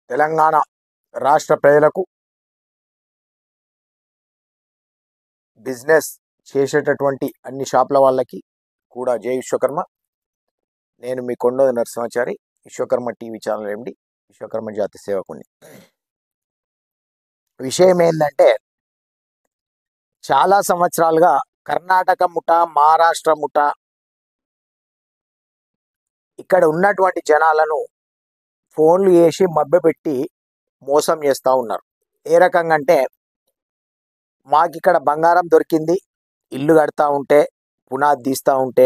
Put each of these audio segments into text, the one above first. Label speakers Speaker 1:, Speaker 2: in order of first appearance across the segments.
Speaker 1: తెలంగాణ రాష్ట్ర ప్రజలకు బిజినెస్ చేసేటటువంటి అన్ని షాపుల వాళ్ళకి కూడా జై విశ్వకర్మ. నేను మీ Kondodi Narasimhachari, Vishwakarma TV channel MD, Vishwakarma జాతి సేవకుని. విషయం ఏంటంటే, చాలా సంవత్సరాలుగా కర్ణాటక ముఠ, మహారాష్ట్ర ముఠ ఇక్కడ ఉన్నటువంటి జనాలను ఫోన్లు చేసి మభ్యపెట్టి మోసం చేస్తూ ఉన్నారు. ఏ రకంగా అంటే, మాకిక్కడ బంగారం దొరికింది, ఇల్లు కడతా ఉంటే, పునాది తీస్తూ ఉంటే,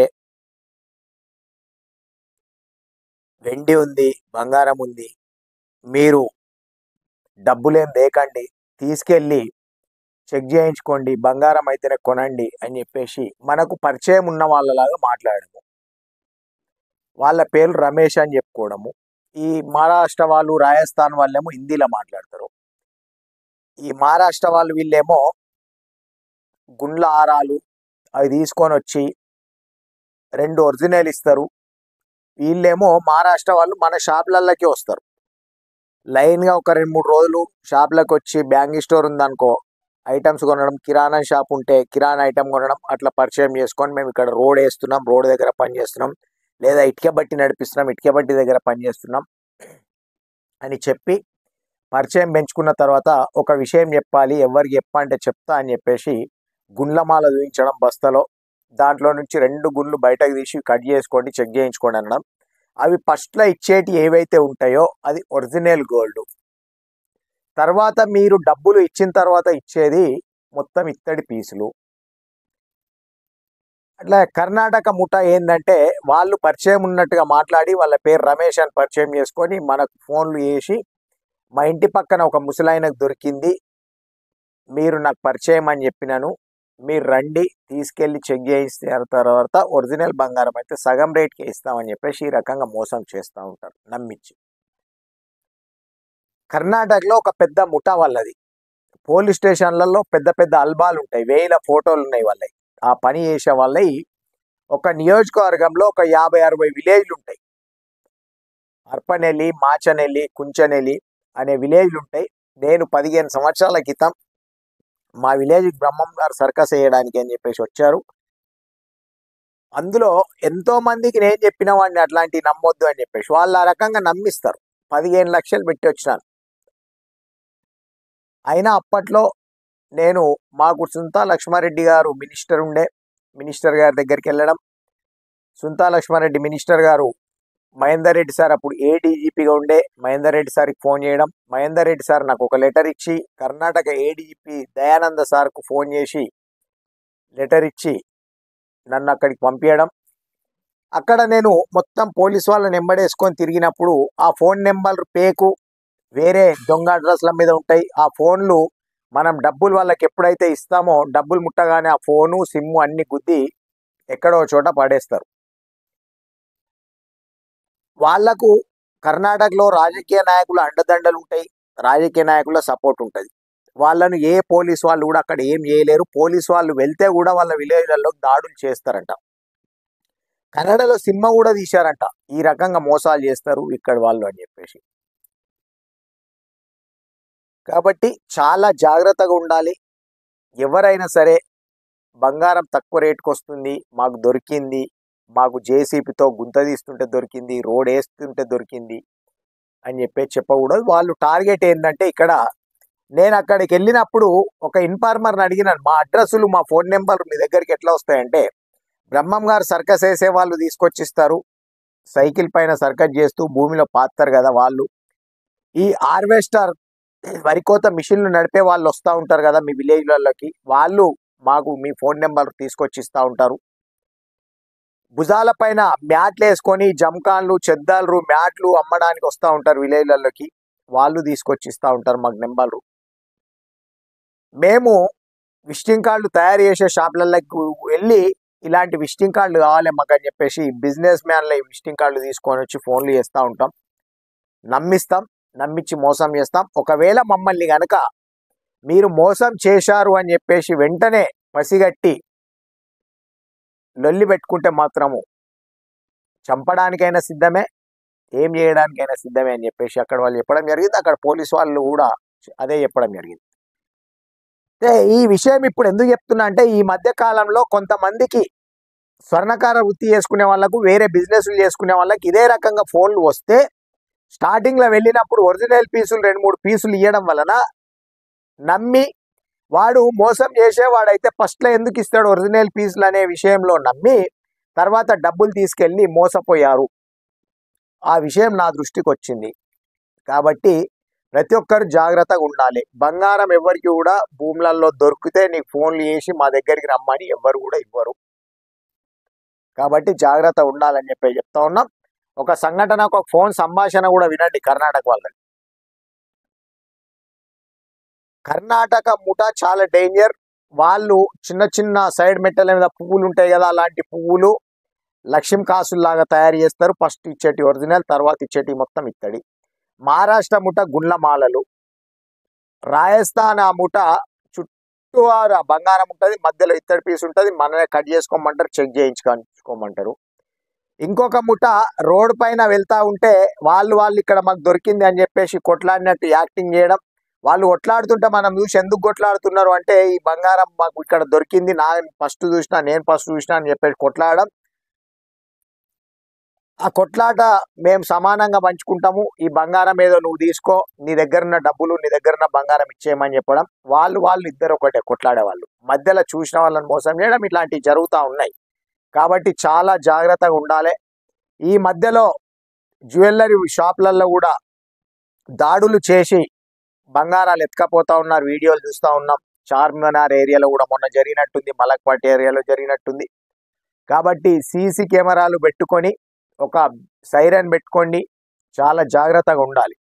Speaker 1: వెండి ఉంది, బంగారం ఉంది, మీరు డబ్బులేం లేకండి, తీసుకెళ్ళి చెక్ చేయించుకోండి, బంగారం అయితేనే కొనండి అని చెప్పేసి మనకు పరిచయం ఉన్న వాళ్ళలాగా మాట్లాడము. వాళ్ళ పేరు రమేష్ అని చెప్పుకోవడము. ఈ మహారాష్ట్ర వాళ్ళు, రాజస్థాన్ వాళ్ళేమో హిందీలో మాట్లాడతారు. ఈ మహారాష్ట్ర వాళ్ళు వీళ్ళేమో గుండ్ల హారాలు అవి తీసుకొని వచ్చి 2 ఒరిజినల్ ఇస్తారు. వీళ్ళేమో మహారాష్ట్ర వాళ్ళు మన షాపులలోకి వస్తారు. లైన్గా ఒక 2-3 రోజులు షాపులకు వచ్చి, బ్యాంక్ స్టోర్ ఉందనుకో, ఐటమ్స్ కొనడం, కిరాణా షాప్ ఉంటే కిరాణా ఐటమ్ కొనడం, అట్లా పరిచయం చేసుకొని మేము ఇక్కడ రోడ్ వేస్తున్నాం, రోడ్ దగ్గర పని చేస్తున్నాం, లేదా ఇటుక బట్టి నడిపిస్తున్నాం, ఇటుక బట్టి దగ్గర పని చేస్తున్నాం అని చెప్పి పరిచయం పెంచుకున్న తర్వాత ఒక విషయం చెప్పాలి, ఎవరికి చెప్పంటే చెప్తా అని చెప్పేసి గుండ్లమాల చూపించడం బస్తలో. దాంట్లో నుంచి 2 గుండ్లు బయటకు తీసి కట్ చేసుకోండి, చెక్ చేయించుకోండి అనడం. అవి ఫస్ట్లో ఇచ్చేటి ఏవైతే ఉంటాయో అది ఒరిజినల్ గోల్డ్. తర్వాత మీరు డబ్బులు ఇచ్చిన తర్వాత ఇచ్చేది మొత్తం ఇత్తడి పీసులు. అట్లా కర్ణాటక ముఠ ఏంటంటే, వాళ్ళు పరిచయం ఉన్నట్టుగా మాట్లాడి వాళ్ళ పేరు రమేష్ అని పరిచయం చేసుకొని మనకు ఫోన్లు చేసి, మా ఇంటి పక్కన ఒక ముసలాయనకు దొరికింది, మీరు నాకు పరిచయం అని చెప్పినాను, మీరు రండి, తీసుకెళ్ళి చెక్ చేయిస్తే తర్వాత ఒరిజినల్ బంగారం అయితే సగం రేట్కి ఇస్తామని చెప్పేసి ఈ రకంగా మోసం చేస్తూ ఉంటారు నమ్మించి. కర్ణాటకలో ఒక పెద్ద ముఠా వాళ్ళది. పోలీస్ స్టేషన్లలో పెద్ద పెద్ద అల్బాలు ఉంటాయి, 1000 ఫోటోలు ఉన్నాయి వాళ్ళవి. ఆ పని చేసే వాళ్ళవి ఒక నియోజకవర్గంలో ఒక 50-60 విలేజ్లు ఉంటాయి. అర్పనెల్లి, మాచనెల్లి, కుంచనెల్లి అనే విలేజ్లు ఉంటాయి. నేను 15 సంవత్సరాల క్రితం మా విలేజ్కి బ్రహ్మం గారు సర్కస్ వేయడానికి అని చెప్పేసి వచ్చారు. అందులో ఎంతో మందికి నేను చెప్పిన వాడిని అట్లాంటివి నమ్మొద్దు అని చెప్పేసి వాళ్ళు ఆ రకంగా నమ్మిస్తారు. 15 లక్షలు పెట్టి వచ్చినాను. అయినా అప్పట్లో నేను, మాకు సుంతా లక్ష్మారెడ్డి గారు మినిస్టర్ ఉండే, మినిస్టర్ గారి దగ్గరికి వెళ్ళడం, సుంతా లక్ష్మారెడ్డి మినిస్టర్ గారు మహేందర్ రెడ్డి సార్ అప్పుడు ఏడీజీపీగా ఉండే, మహేందర్ రెడ్డి సార్కి ఫోన్ చేయడం, మహేందర్ రెడ్డి సార్ నాకు ఒక లెటర్ ఇచ్చి, కర్ణాటక ఏడీజీపీ దయానంద సార్కు ఫోన్ చేసి లెటర్ ఇచ్చి నన్ను అక్కడికి పంపించడం. అక్కడ నేను మొత్తం పోలీస్ వాళ్ళని వెంబడేసుకొని తిరిగినప్పుడు ఆ ఫోన్ నెంబర్ పేకు వేరే దొంగ అడ్రస్ల మీద ఉంటాయి. ఆ ఫోన్లు మనం డబ్బులు వాళ్ళకి ఎప్పుడైతే ఇస్తామో, డబ్బులు ముట్టగానే ఆ ఫోను, సిమ్ము అన్ని గుద్ది ఎక్కడో చోట పడేస్తారు. వాళ్లకు కర్ణాటకలో రాజకీయ నాయకుల అండదండలు ఉంటాయి, రాజకీయ నాయకుల సపోర్ట్ ఉంటుంది. వాళ్ళను ఏ పోలీస్ వాళ్ళు కూడా అక్కడ ఏం చేయలేరు. పోలీస్ వాళ్ళు వెళ్తే కూడా వాళ్ళ విలేజ్లలో దాడులు చేస్తారంట. కన్నడలో సినిమా కూడా తీశారంట, ఈ రకంగా మోసాలు చేస్తారు ఇక్కడ వాళ్ళు అని చెప్పేసి. కాబట్టి చాలా జాగ్రత్తగా ఉండాలి. ఎవరైనా సరే బంగారం తక్కువ రేటుకు వస్తుంది, మాకు దొరికింది, మాకు జేసీబీతో గుంత తీస్తుంటే దొరికింది, రోడ్ వేస్తుంటే దొరికింది అని చెప్పేసి చెప్పకూడదు. వాళ్ళు టార్గెట్ ఏంటంటే, ఇక్కడ నేను అక్కడికి వెళ్ళినప్పుడు ఒక ఇన్ఫార్మర్ని అడిగినాను, మా అడ్రస్సులు, మా ఫోన్ నెంబర్ మీ దగ్గరికి ఎట్లా వస్తాయంటే, బ్రహ్మం గారు సర్కస్ వేసే వాళ్ళు తీసుకొచ్చిస్తారు, సైకిల్ పైన సర్కస్ చేస్తూ భూమిలో పాతారు కదా వాళ్ళు. ఈ హార్వెస్టర్ వరికోత మిషన్లు నడిపే వాళ్ళు వస్తూ ఉంటారు కదా మీ విలేజ్లలోకి, వాళ్ళు మాకు మీ ఫోన్ నెంబర్ తీసుకొచ్చి ఇస్తూ ఉంటారు. భుజాల పైన మ్యాట్లు వేసుకొని జంకాన్లు, చెద్దాలు, మ్యాట్లు అమ్మడానికి వస్తూ ఉంటారు విలేజ్లలోకి, వాళ్ళు తీసుకొచ్చి ఇస్తూ ఉంటారు మాకు నెంబర్లు. మేము విజిటింగ్ కార్డులు తయారు చేసే షాపులలోకి వెళ్ళి ఇలాంటి విజిటింగ్ కార్డులు కావాలి మాకు అని చెప్పేసి బిజినెస్ మ్యాన్ల విజిటింగ్ కార్డులు తీసుకొని వచ్చి ఫోన్లు చేస్తూ ఉంటాం, నమ్మిస్తాం, నమ్మించి మోసం చేస్తాం. ఒకవేళ మమ్మల్ని కనుక మీరు మోసం చేశారు అని చెప్పేసి వెంటనే పసిగట్టి లొల్లి పెట్టుకుంటే మాత్రము చంపడానికైనా సిద్ధమే, ఏం చేయడానికైనా సిద్ధమే అని చెప్పేసి అక్కడ వాళ్ళు చెప్పడం జరిగింది. అక్కడ పోలీసు వాళ్ళు కూడా అదే చెప్పడం జరిగింది. అయితే ఈ విషయం ఇప్పుడు ఎందుకు చెప్తున్నా అంటే ఈ మధ్య కాలంలో కొంతమందికి స్వర్ణకార వృత్తి చేసుకునే వాళ్ళకు, వేరే బిజినెస్లు చేసుకునే వాళ్ళకి ఇదే రకంగా ఫోన్లు వస్తే స్టార్టింగ్లో వెళ్ళినప్పుడు ఒరిజినల్ పీసులు 2-3 పీసులు ఇవ్వడం వలన నమ్మి వాడు మోసం చేసేవాడైతే ఫస్ట్లో ఎందుకు ఇస్తాడు ఒరిజినల్ పీసులు అనే విషయంలో నమ్మి తర్వాత డబ్బులు తీసుకెళ్ళి మోసపోయారు. ఆ విషయం నా దృష్టికి వచ్చింది. కాబట్టి ప్రతి ఒక్కరు జాగ్రత్తగా ఉండాలి. బంగారం ఎవరికి కూడా భూములలో దొరికితే నీకు ఫోన్లు చేసి మా దగ్గరికి రమ్మని ఎవరు కూడా ఇవ్వరు. కాబట్టి జాగ్రత్త ఉండాలని చెప్పి చెప్తా ఉన్నాం. ఒక సంఘటన, ఒక ఫోన్ సంభాషణ కూడా వినండి. కర్ణాటక వాళ్ళది. కర్ణాటక ముఠా చాలా డేంజర్. వాళ్ళు చిన్న చిన్న సైడ్ మెట్టల మీద పువ్వులు ఉంటాయి కదా, అలాంటి పువ్వులు లక్ష్మీ కాసుల్లాగా తయారు చేస్తారు. ఫస్ట్ ఇచ్చేటి ఒరిజినల్, తర్వాత ఇచ్చేటి మొత్తం ఇత్తడి. మహారాష్ట్ర ముఠ గుండ్లమాలలు. రాజస్థాన్ ఆ ముఠ చుట్టూ బంగారం ఉంటుంది, మధ్యలో ఇత్తడి పీస్ ఉంటుంది. మనమే కట్ చేసుకోమంటారు, చెక్ చేయించుకోమంటారు. ఇంకొక ముఠ రోడ్ పైన వెళ్తా ఉంటే వాళ్ళు ఇక్కడ మాకు దొరికింది అని చెప్పేసి కొట్లాడినట్టు యాక్టింగ్ చేయడం. వాళ్ళు కొట్లాడుతుంటే మనం చూసి ఎందుకు కొట్లాడుతున్నారు అంటే ఈ బంగారం మాకు ఇక్కడ దొరికింది, నేను ఫస్ట్ చూసినా అని చెప్పేసి కొట్లాడడం. ఆ కొట్లాట మేము సమానంగా పంచుకుంటాము, ఈ బంగారం ఏదో నువ్వు తీసుకో, నీ దగ్గర ఉన్న డబ్బులు, నీ దగ్గర ఉన్న బంగారం ఇచ్చేయమని చెప్పడం. వాళ్ళు ఇద్దరు ఒకటే కొట్లాడేవాళ్ళు. మధ్యలో చూసిన వాళ్ళని మోసం చేయడం, ఇట్లాంటివి జరుగుతూ ఉన్నాయి. కాబట్టి చాలా జాగ్రత్తగా ఉండాలి. ఈ మధ్యలో జ్యువెలరీ షాప్లలో కూడా దాడులు చేసి బంగారాలు ఎత్తుకపోతా ఉన్నారు. వీడియోలు చూస్తూ ఉన్నాం. చార్మినార్ ఏరియాలో కూడా మొన్న జరిగినట్టుంది, మలక్పేట ఏరియాలో జరిగినట్టుంది. కాబట్టి సీసీ కెమెరాలు పెట్టుకొని, ఒక సైరన్ పెట్టుకోండి, చాలా జాగ్రత్తగా ఉండాలి.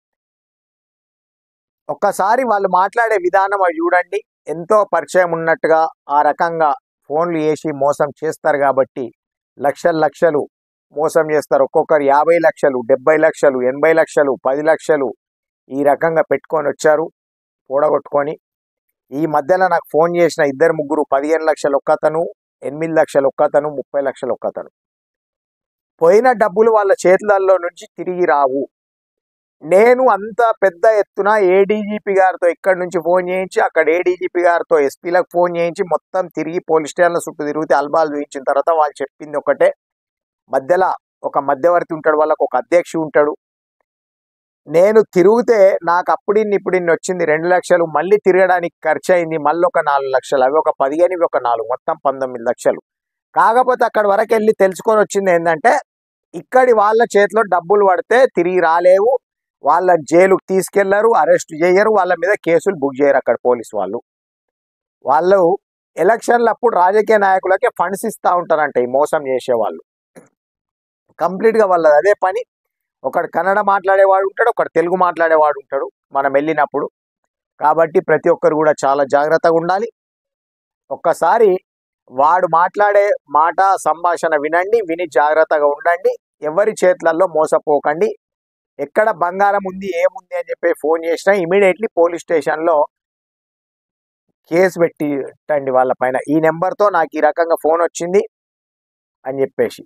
Speaker 1: ఒక్కసారి వాళ్ళు మాట్లాడే విధానం అవి చూడండి, ఎంతో పరిచయం ఉన్నట్టుగా ఆ రకంగా ఫోన్లు వేసి మోసం చేస్తారు. కాబట్టి లక్షలు మోసం చేస్తారు. ఒక్కొక్కరు 50 లక్షలు, 70 లక్షలు, 80 లక్షలు, 10 లక్షలు ఈ రకంగా పెట్టుకొని వచ్చారు కూడగొట్టుకొని. ఈ మధ్యలో నాకు ఫోన్ చేసిన 2-3 15 లక్షలు ఒక్కతను, 8 లక్షలు ఒక్కతను, 30 లక్షలు ఒక్కతను. పోయిన డబ్బులు వాళ్ళ చేతులలో నుంచి తిరిగి రావు. నేను అంత పెద్ద ఎత్తున ఏడీజీపీ గారితో ఇక్కడి నుంచి ఫోన్ చేయించి, అక్కడ ఏడీజీపీ గారితో ఎస్పీలకు ఫోన్ చేయించి, మొత్తం తిరిగి పోలీస్ స్టేషన్ల చుట్టూ తిరిగితే అల్బాలు చూపించిన తర్వాత వాళ్ళు చెప్పింది ఒకటే, మధ్యలో ఒక మధ్యవర్తి ఉంటాడు, వాళ్ళకు ఒక అధ్యక్షుడు ఉంటాడు. నేను తిరిగితే నాకు ఇప్పుడు వచ్చింది 2 లక్షలు, మళ్ళీ తిరగడానికి ఖర్చు అయింది మళ్ళీ ఒక 4 లక్షలు, అవి ఒక 15, ఇవి ఒక 4, మొత్తం 19 లక్షలు. కాకపోతే అక్కడి వరకు వెళ్ళి తెలుసుకొని వచ్చింది ఏంటంటే ఇక్కడి వాళ్ళ చేతిలో డబ్బులు పడితే తిరిగి రాలేవు, వాళ్ళ జైలుకు తీసుకెళ్లరు, అరెస్ట్ చేయరు, వాళ్ళ మీద కేసులు బుక్ చేయరు అక్కడ పోలీసు వాళ్ళు. ఎలక్షన్లు అప్పుడు రాజకీయ నాయకులకే ఫండ్స్ ఇస్తూ ఉంటారంట ఈ మోసం చేసేవాళ్ళు. కంప్లీట్గా వాళ్ళది అదే పని. ఒకడు కన్నడ మాట్లాడేవాడు ఉంటాడు, ఒకడు తెలుగు మాట్లాడేవాడు ఉంటాడు మనం వెళ్ళినప్పుడు. కాబట్టి ప్రతి ఒక్కరు కూడా చాలా జాగ్రత్తగా ఉండాలి. ఒక్కసారి వాడు మాట్లాడే మాట సంభాషణ వినండి, విని జాగ్రత్తగా ఉండండి. ఎవరి చేతులలో మోసపోకండి. ఎక్కడ బంగారం ఉంది, ఏముంది అని చెప్పి ఫోన్ చేసినా ఇమీడియట్లీ పోలీస్ స్టేషన్లో కేసు పెట్టండి వాళ్ళ పైన. ఈ నెంబర్తో నాకు ఈ రకంగా ఫోన్ వచ్చింది అని చెప్పేసి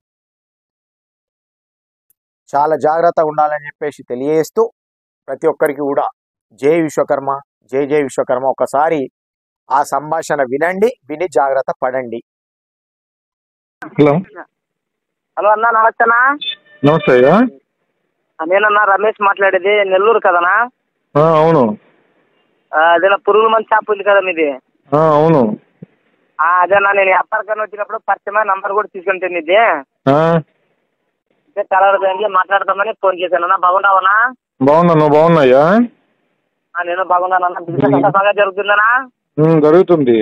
Speaker 1: చాలా జాగ్రత్తగా ఉండాలని చెప్పేసి తెలియజేస్తూ ప్రతి ఒక్కరికి కూడా జై విశ్వకర్మ, జై విశ్వకర్మ. ఒకసారి ఆ సంభాషణ వినండి, విని జాగ్రత్త పడండి.
Speaker 2: హలో
Speaker 3: అన్న, నమస్తేనా.
Speaker 2: నమస్తే.
Speaker 3: నేనన్నా రమేష్ మాట్లాడేది, నెల్లూరు కదనా?
Speaker 2: అవును.
Speaker 3: అదేనా పురుగుల మంది షాప్ ఉంది కదా మీది?
Speaker 2: అవును.
Speaker 3: అదేనా, నేను వ్యాపారకన్నా వచ్చినప్పుడు పరిచయమైన నంబర్ కూడా తీసుకుంటుంది ఇది. కలర్ బ్యాంక్ మాట్లాడతామని ఫోన్ చేశానన్నా. బాగున్నావనా?
Speaker 2: బాగున్నా, నువ్వు బాగున్నాయా?
Speaker 3: నేను బాగున్నానన్నా. బిజినెస్ అంతా బాగా జరుగుతుందనా?
Speaker 2: జరుగుతుందా?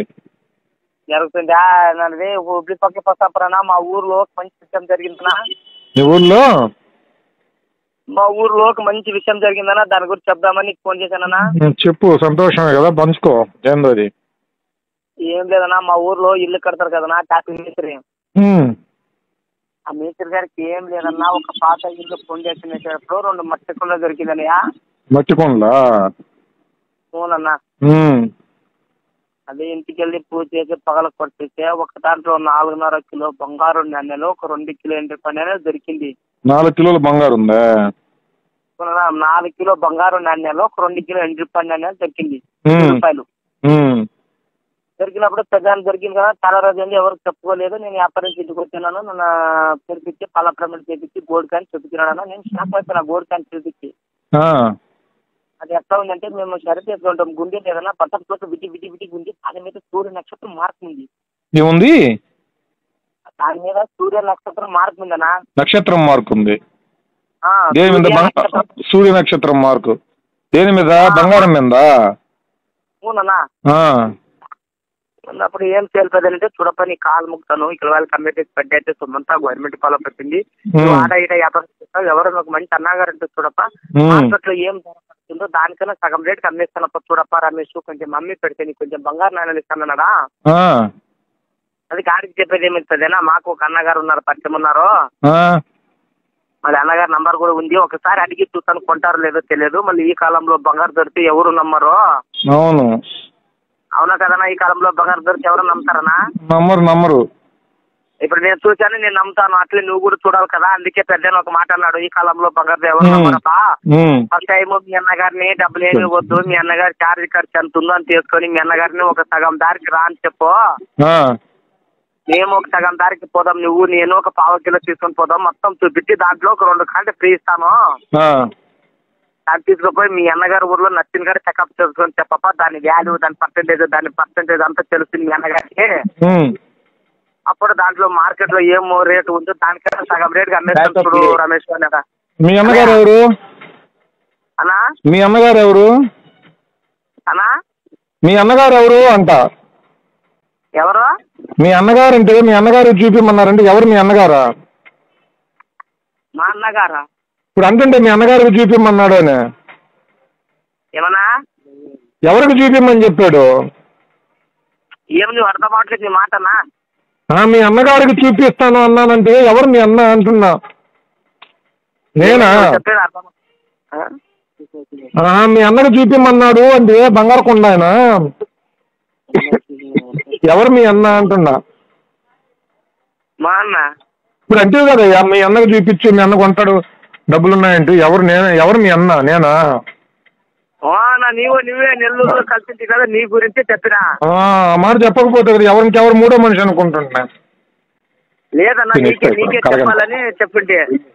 Speaker 3: నది ఉబ్బి పక్క పక్కన మా ఊర్లో మంచి విషయం జరిగిందనా?
Speaker 2: నీ ఊర్లో?
Speaker 3: మా ఊర్లో ఒక మంచి విషయం జరిగిందనా, దాని గురించి చెప్దామని ఫోన్ చేశానన్నా.
Speaker 2: చెప్పు, సంతోషమే కదా, పంచుకో. ఏంది?
Speaker 3: ఏం లేదన్నా, మా ఊర్లో ఇల్లు కడతారు కదనా, టాపీ మేస్త్రి. ఆ మేస్త్రి గారికి ఏం లేదన్నా, ఒక పాత ఇల్లు ఫౌండేషన్ వేసేటప్పుడు 2 మట్టి కుండలు దొరికిందనయ్యా.
Speaker 2: మట్టి కుండలా?
Speaker 3: అవునన్నా. అదే ఇంటికి వెళ్ళి పూజ చేసి పగల కొట్టేస్తే ఒక దాంట్లో 4.5 కిలో బంగారు నాణ్యాలు, ఒక 2 కిలో ఎండు నాణ్యాలు దొరికింది.
Speaker 2: 4 కిలోల బంగారు ఉందా?
Speaker 3: 4 కిలో బంగారు నాణ్యాలు, ఒక 2 కిలో ఎండు నాణ్యాలు దొరికింది. రూపాయలు దొరికినప్పుడు పెద్దాన్ని దొరికింది కదా, చాలా రోజు ఎవరికి చెప్పుకోలేదు. నేను వ్యాపారం ఇంటికి వచ్చాను, నన్ను తెరిపించి పళ్ళప్రమెంట్ చేపించి గోల్డ్ కాయిన్ చూపించినాను. నేను షాప్ అయిపోయినా గోల్డ్ కాయిన్ చూపించి. అది ఎట్లా ఉందంటే, మేము షరత్ వేసుకుంటాం, గుండె ఏదైనా బట్టల కోసం విటి గుండి, దాని మీద సూర్య నక్షత్రం మార్క్ ఉంది.
Speaker 2: ఏముంది?
Speaker 3: దాని మీద సూర్య నక్షత్రం మార్క్ ఉందనా?
Speaker 2: నక్షత్రం మార్క్ ఉంది. దేని మీద? సూర్య నక్షత్రం మార్కు దేని మీద? బంగారం మీద.
Speaker 3: అవునన్నా. ఉన్నప్పుడు ఏం చేయలేదంటే, చూడప్ప నీ కాలు ముక్తాను, ఇక్కడ వాళ్ళ కమిటీ స్పెడ్ అయితే సొమ్మంతా గవర్నమెంట్ ఫాలో పెట్టింది. ఆడ ఇట వ్యాపారం ఎవరో ఒక మంచి అన్నగారు అంటే చూడప్ప, హాస్పిటల్ ఏం జరుగుతుందో దానికన్నా సగం రేటుకి అమ్మేస్తానప్ప. చూడప్ప రమేష్, కొంచెం మమ్మీ పెడితే నీకు కొంచెం బంగారు నాణ్యాలు ఇస్తానన్నాడా. అది కాడికి చెప్పేది ఏమిస్తుందేనా, మాకు ఒక అన్నగారు ఉన్నారు, పరిచయం ఉన్నారు. మళ్ళీ అన్నగారు నంబర్ కూడా ఉంది, ఒకసారి అడిగి చూస్తాను, కొంటారో లేదో తెలియదు. మళ్ళీ ఈ కాలంలో బంగారు దొరికితే ఎవరు నమ్మరు.
Speaker 2: అవును,
Speaker 3: అవునా కదనా? ఈ కాలంలో బంగారు దొరికి ఎవరు నమ్ముతారనా?
Speaker 2: నమ్మరు.
Speaker 3: ఇప్పుడు నేను చూశాను, నేను నమ్ముతాను, అట్లే నువ్వు కూడా చూడాలి కదా. అందుకే పెద్ద ఒక మాట అన్నాడు, ఈ కాలంలో బంగారు ఎవరు నమ్మరపా. ఫస్ట్ టైం మీ అన్నగారిని డబ్బులు ఏమి వద్దు, మీ అన్నగారి చార్జ్ ఖర్చు ఎంత ఉందో అని తీసుకొని మీ అన్నగారిని ఒక సగం దారికి రా అని చెప్పు. మేము ఒక సగం దారికి పోదాం, నువ్వు నేను ఒక 1/4 కిలో తీసుకొని పోదాం, మొత్తం చూపించి దాంట్లో ఒక 2 కాంటే ఫ్రీ ఇస్తాను. దాన్ని తీసుకుపోయి మీ అన్నగారి ఊర్లో నచ్చిన గారు చెకప్ చేసుకొని చెప్పప్ప, దాని వాల్యూ, దాని పర్సెంటేజ్ అంతా తెలుస్తుంది మీ అన్నగారికి. అప్పుడు దాంట్లో మార్కెట్ లో ఏం రేటు ఉందో దానికన్నా సగం రేటుకి అమ్మేస్తాను చూడు రమేష్ అన్నగా.
Speaker 2: మీ అన్నగారు ఎవరు
Speaker 3: అన్నా?
Speaker 2: మీ అన్నగారు ఎవరు
Speaker 3: అన్నా?
Speaker 2: మీ అన్నగారు ఎవరు అంట.
Speaker 3: ఎవరు?
Speaker 2: మీ అన్నగారు అంటే మీ అన్నగారు చూపిమన్నారంటే ఎవరు మీ అన్నగారా?
Speaker 3: మా అన్నగారా?
Speaker 2: ఇప్పుడు అంటుంటే మీ అన్నగారికి చూపిమన్నాడు అని.
Speaker 3: ఏమన్నా?
Speaker 2: ఎవరికి చూపిమని చెప్పాడు?
Speaker 3: ఏం నువ్వు అర్థం అవట్లేదు నీ మాటనా?
Speaker 2: మీ అన్నగారికి చూపిస్తాను అన్నానంటే ఎవరు మీ అన్న అంటున్నా. నేనా?
Speaker 3: చెప్పేది అర్థం.
Speaker 2: మీ అన్నకి చూపిమన్నాడు అంటే బంగారు కొండ ఆయన. ఎవరు మీ అన్న అంటున్నా.
Speaker 3: మా అన్న.
Speaker 2: ఇప్పుడు అంటే కదా మీ అన్నకు చూపించు, మీ అన్న కొంటాడు, డబ్బులు ఉన్నాయంటూ. ఎవరు మీ అన్న? నేనా?
Speaker 3: నువ్వే నెల్లూరులో కలిసి కదా, నీ గురించి చెప్పినా.
Speaker 2: మాట చెప్పకపోతే కదా ఎవరికెవరు మూడో మనిషి అనుకుంటున్నా.
Speaker 3: లేదన్నా, నీకే చెప్పాలని చెప్పింటే.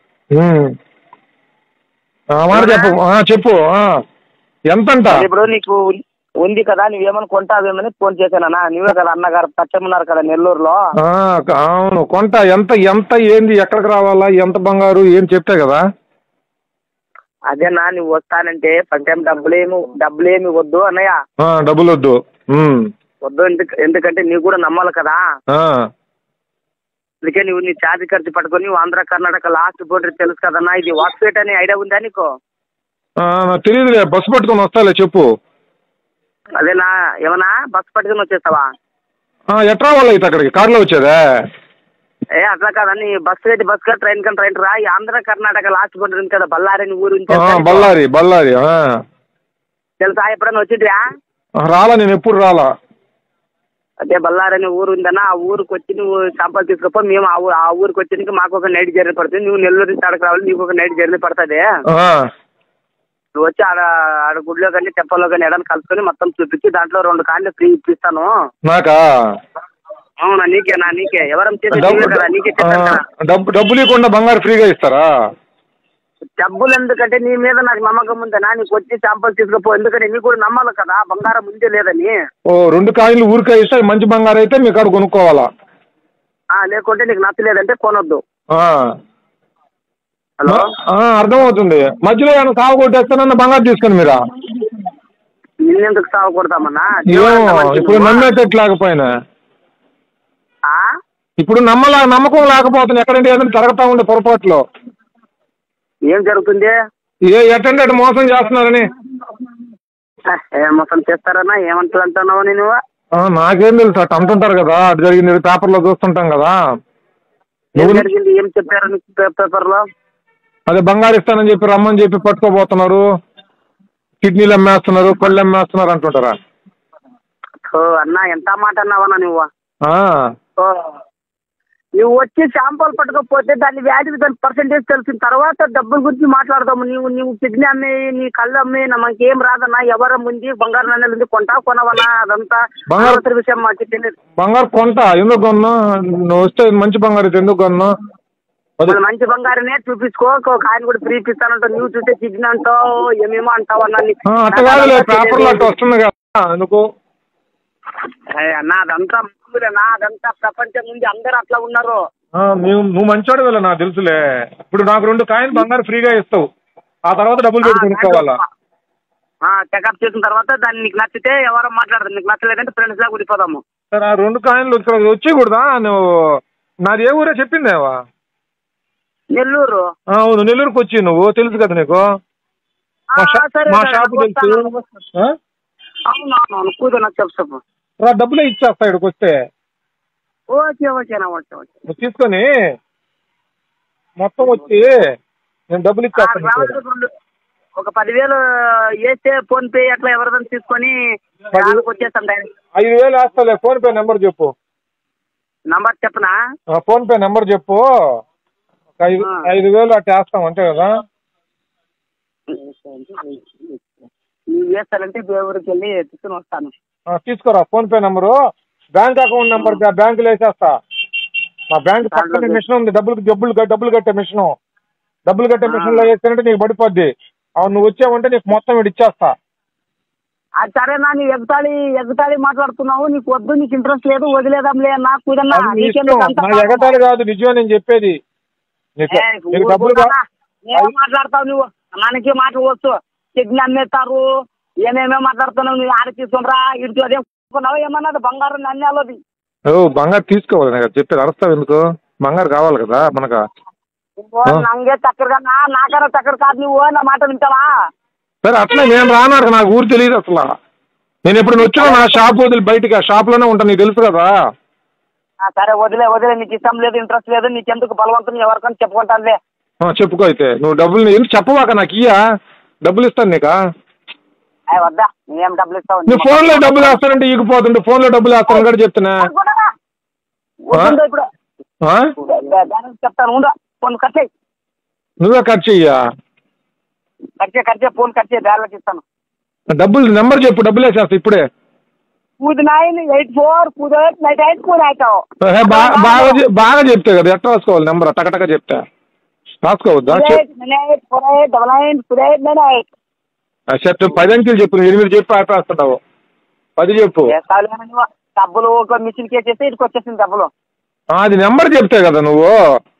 Speaker 2: మాట చెప్పు ఎంతంట?
Speaker 3: ఇప్పుడు నీకు ఉంది కదా, నువ్వేమని కొంటావేమని ఫోన్ చేశానన్నా. నువ్వే కదా అన్నగారు పరిచయం ఉన్నారు కదా నెల్లూరులో.
Speaker 2: అవును, కొంట. ఎంత ఏంది, ఎక్కడికి రావాలా, ఎంత బంగారు ఏం చెప్తే కదా.
Speaker 3: అదేనా, నువ్వు వస్తానంటే ఫస్ట్ టైం డబ్బులేమి వద్దు అన్నయ్య.
Speaker 2: డబ్బులు వద్దు.
Speaker 3: ఎందుకంటే నీవు కూడా నమ్మాలి కదా. అందుకే నువ్వు నీ ఛార్జ్ ఖర్చు పట్టుకొని నువ్వు ఆంధ్ర కర్ణాటక లాస్ట్ బోర్డర్ తెలుసు కదన్నా. ఇది వాక్స్పేట్ అనే ఐడియా ఉందా నీకు?
Speaker 2: తెలియదులే, బస్సు పట్టుకొని వస్తాలే, చెప్పు.
Speaker 3: అదేనా, ఏమన్నా బస్సు పట్టుకొని వచ్చేస్తావా?
Speaker 2: ఎట్లా వాళ్ళు అయితే అక్కడికి కార్లో వచ్చేదా?
Speaker 3: అట్లా కాదని, బస్సు అయితే బస్ కా, ట్రైన్ కానీ ట్రైన్ రా. ఆంధ్ర కర్ణాటక లాస్ట్ బోర్డర్ ఉంది కదా, బళ్ళారి అని ఊరు.
Speaker 2: బళ్ళారి
Speaker 3: తెలుసా? ఎప్పుడన్నా వచ్చిండ్రా?
Speaker 2: రాలా, నేను ఎప్పుడు రాలా.
Speaker 3: అదే బళ్ళారి అనే ఊరు ఉందన్నా, ఆ ఊరికి వచ్చి నువ్వు శాంపల్ తీసుకోపో. మేము ఆ ఊరికి వచ్చి మాకు ఒక నైట్ జర్నీ పడుతుంది. నువ్వు నెల్లూరు నుంచి అక్కడికి రావాలి, నీకు ఒక నైట్ జర్నీ పడుతుంది. నువ్వు వచ్చి ఆడ గుడిలో కానీ టెంపుల్లో కానీ ఎడని కలుసుకొని మొత్తం చూపించి దాంట్లో 2 కాళ్ళు ఫ్రీ ఇప్పిస్తాను.
Speaker 2: నాకా?
Speaker 3: అవునా? నీకే ఎవరం కదా, నీకే
Speaker 2: డబ్బులు ఇవ్వకుండా బంగారు ఫ్రీగా ఇస్తారా?
Speaker 3: డబ్బులు ఎందుకంటే నీ మీద నాకు నమ్మకం ఉందనా. నీకు వచ్చి శాంపుల్ తీసుకుపో, ఎందుకంటే నీకు కూడా నమ్మాలి కదా బంగారం ఉందే లేదని.
Speaker 2: 2 కాయిన్లు ఊరికే ఇస్తే మంచి బంగారం అయితే మీ కాడ కొనుక్కోవాలా.
Speaker 3: లేకుంటే నీకు నచ్చలేదంటే కొనొద్దు. హలో,
Speaker 2: అర్థమవుతుంది. మధ్యలో ఏమైనా సాగు కొట్టేస్తానన్న బంగారు తీసుకుని మీరా?
Speaker 3: నిన్నెందుకు సాగు కొడతామన్నా?
Speaker 2: ఇప్పుడు నమ్మేటట్టు లేకపోయినా, ఇప్పుడు నమ్మకం లేకపోతుంది. ఎక్కడంటే ఏదైనా జరుగుతూ ఉండే పొరపాట్లో.
Speaker 3: ఏం జరుగుతుంది?
Speaker 2: ఎట్టంటే అటు మోసం చేస్తున్నారని.
Speaker 3: మోసం చేస్తారన్నా? ఏమంటున్నావు నేను?
Speaker 2: నాకేం తెలుసు, అటు అంటుంటారు కదా, అటు జరిగింది పేపర్లో చూస్తుంటాం కదా.
Speaker 3: ఏం జరిగింది? ఏం చెప్పారు పేపర్లో?
Speaker 2: అదే బంగారు ఇస్తానని చెప్పి రమ్మని చెప్పి పట్టుకోబోతున్నారు, కిడ్నీలు అమ్మేస్తున్నారు, కళ్ళు అమ్మేస్తున్నారు అంటుంటారా?
Speaker 3: ఓ అన్నా ఎంత మాట అన్నావన్నా నువ్వు.
Speaker 2: ఆ,
Speaker 3: ఓ నువ్వు వచ్చి శాంపుల్ పట్టుకోకపోతే దాని వ్యాధి దాని పర్సెంటేజ్ తెలిసిన తర్వాత డబ్బుల గురించి మాట్లాడదాము. నువ్వు కిడ్నీ అమ్మి నీ కళ్ళు అమ్మి మనకేం రాదన్నా. ఎవరం ఉంది బంగారు నాణ్యాలు ఉంది కొనవన్నా అదంతా
Speaker 2: బంగారు
Speaker 3: విషయం మాకు తెలియదు.
Speaker 2: బంగారు కొంటా, ఎందుకు కొన్నా? నువ్వు వస్తే మంచి బంగారు అయితే ఎందుకు కొన్నా?
Speaker 3: మంచి బంగారనే చూపించుకో, ఆయన కూడా ఫ్రీ ఇస్తానంటావు. నువ్వు చూస్తే కిడ్నీ అంటావు ఏమేమో అంటావు అన్నా.
Speaker 2: అట్లా కాదులే, పేపర్లో అట్లా వస్తుంది కదా ఎందుకు
Speaker 3: అన్నా అదంతా మామూలేనా? అదంతా ప్రపంచం ఉంది, అందరు అట్లా ఉన్నారు.
Speaker 2: నువ్వు మంచోడు వెళ్ళ నాకు తెలుసులే. ఇప్పుడు నాకు 2 కాయిన్ బంగారు ఫ్రీగా ఇస్తావు, ఆ తర్వాత డబ్బులు పెట్టి కొనుక్కోవాలా?
Speaker 3: చెకప్ చేసిన తర్వాత దాన్ని నీకు నచ్చితే ఎవరో మాట్లాడదు, నీకు నచ్చలేదంటే ఫ్రెండ్స్ లా కూడిపోదాము.
Speaker 2: సరే, ఆ 2 కాయిన్లు వచ్చేకూడదా? నువ్వు నాది ఏ ఊరే చెప్పిందేవా?
Speaker 3: నెల్లూరు.
Speaker 2: అవును, నెల్లూరుకి వచ్చి నువ్వు తెలుసు కదా నీకు, మా షాపు తెలుసు.
Speaker 3: అవునవును కూర్చో, నాకు చెప్పు.
Speaker 2: డబ్బులే ఇచ్చేస్తా ఇక్కడికి వస్తే.
Speaker 3: ఓకే ఓకేనా, ఓకే ఓకే.
Speaker 2: నువ్వు తీసుకొని మొత్తం వచ్చి నేను డబ్బులు ఇచ్చేస్తాను.
Speaker 3: ఒక 10,000 వేస్తే ఫోన్ పే అట్లా ఎవరిదని తీసుకొని వచ్చేస్తాను.
Speaker 2: 5,000 వేస్తాలే. ఫోన్ పే నెంబర్ చెప్పు.
Speaker 3: నంబర్ చెప్పనా?
Speaker 2: ఫోన్ పే నెంబర్ చెప్పు. 5,000 అట్లా వేస్తాం అంతే కదా?
Speaker 3: నువ్వు వేస్తానంటే దేవుడికి వెళ్ళి తీసుకుని వస్తాను.
Speaker 2: తీసుకోరా PhonePe number. Bank account number బ్యాంకులో వేసేస్తా. మా బ్యాంక్ పక్కనే మిషన్ ఉంది, డబ్బులు కట్టే మిషన్. డబ్బులు కట్టే మిషన్ లో వేస్తానంటే నీకు పడిపోద్ది. అవును, నువ్వు వచ్చావంటే నీకు మొత్తం వీడు ఇచ్చేస్తా.
Speaker 3: సరేనా? నీ ఎగతాళి మాట్లాడుతున్నావు, నీకు వద్దు, నీకు ఇంట్రెస్ట్ లేదు, వదిలేదాంలే. నాకు
Speaker 2: ఎగతాళి కాదు, నిజమే నేను చెప్పేది.
Speaker 3: ఏం మాట్లాడతావు నువ్వు? మనకి మాటలు వచ్చు. కిడ్నీ అమ్మేస్తారు, ఏమేమో మాట్లాడుతున్నావు. నువ్వు ఆడ తీసుకురా, ఇటు అదే ఏమన్నా బంగారం నాణ్యాలది.
Speaker 2: బంగారు తీసుకోవాలి చెప్పేది, అరుస్తావు ఎందుకు? బంగారు కావాలి కదా మనకు.
Speaker 3: నంగే చక్కరగా నాకన్నా చక్కర కాదు, నువ్వు నా మాట వింటావా?
Speaker 2: సరే అట్లా నేను రానాడు, నాకు ఊరు తెలియదు అసలు. నేను ఎప్పుడు వచ్చినా నా షాప్ వదిలి బయటికి, ఆ షాప్ లోనే ఉంటాను, నీకు తెలుసు కదా.
Speaker 3: సరే వదిలే, నీకు ఇష్టం లేదు, ఇంట్రెస్ట్ లేదు, నీకెందుకు బలవంతం, ఎవరికైనా చెప్పుకుంటానులే.
Speaker 2: చెప్పుకో అయితే. నువ్వు డబ్బులు ఎందుకు చెప్పవాక? నాకు ఇయ్యా, డబ్బులు ఇస్తాను నీకా.
Speaker 3: వద్దా, నేనేం డబ్బులు ఇస్తావు?
Speaker 2: నువ్వు ఫోన్ లో డబ్బులు వేస్తానంటే ఈగిపోతుంటే ఫోన్ లో డబ్బులు వేస్తాను కూడా చెప్తున్నా.
Speaker 3: ఇప్పుడు చెప్తాను, ఫోన్ కట్ చేయి.
Speaker 2: నువ్వే ఖర్చు చెయ్యా?
Speaker 3: కట్ చేయి, ఫోన్ కట్ చేయి, బ్యాలెన్స్ ఇస్తాను.
Speaker 2: డబ్బులు నెంబర్ చెప్పు, డబ్బులు వేసేస్తా ఇప్పుడే.
Speaker 3: 984489898.
Speaker 2: బాగా చెప్తే కదా ఎట్లా రాసుకోవాలి నెంబర్? టకటక చెప్తా, రాసుకోవద్దా? 10 అంకెలు చెప్పు. 8 చెప్పి ఆపేస్తున్నావు. 10 చెప్పు.
Speaker 3: డబ్బులు ఒక మిషన్ కేసేస్తే ఇటుకు వచ్చేసింది డబ్బులు.
Speaker 2: అది నెంబర్ చెప్తే కదా నువ్వు.